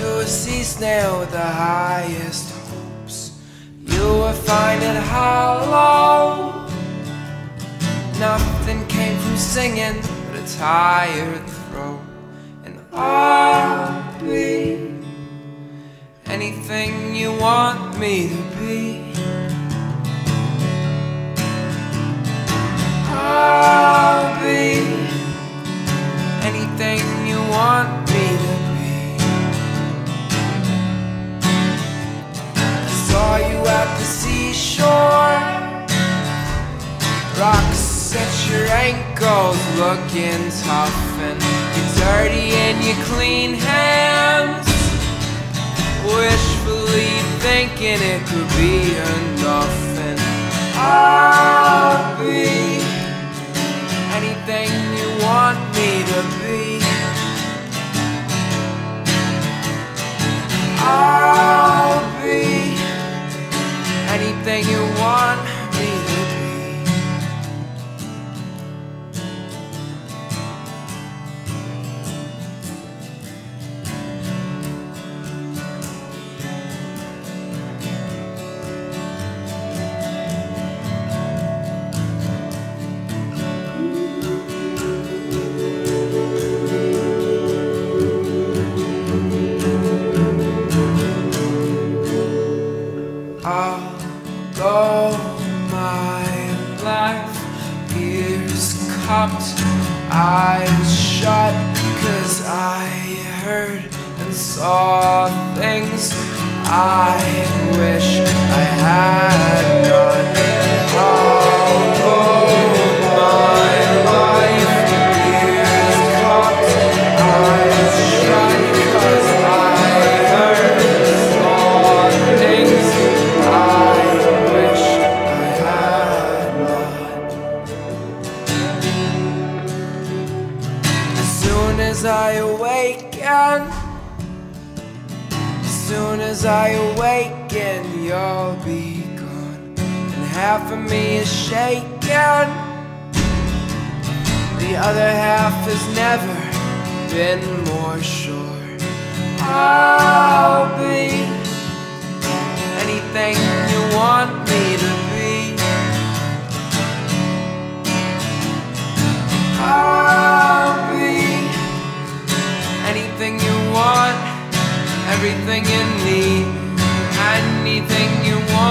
to a sea snail with the highest hopes. You will find it hollow. Nothing came from singing but a tired throat. And I'll be anything you want me to be. I'll be anything you want me to be. I saw you at the seashore, rocks at your ankles looking tough, and you're dirty in your clean hands, wishfully thinking it could be enough. And I'll be anything you want me to be. I'll be anything you want me to be. Although my life ears cupped, eyes shut, 'cause I heard and saw things I wish I had done. Although my life ears cupped, eyes shut, 'cause I heard and saw things I wish I had done. As soon as I awaken, as soon as I awaken, you'll be gone, and half of me is shaken. The other half has never been more sure. I'll be anything you want me to be. I'll be anything you want, everything you need, anything you want.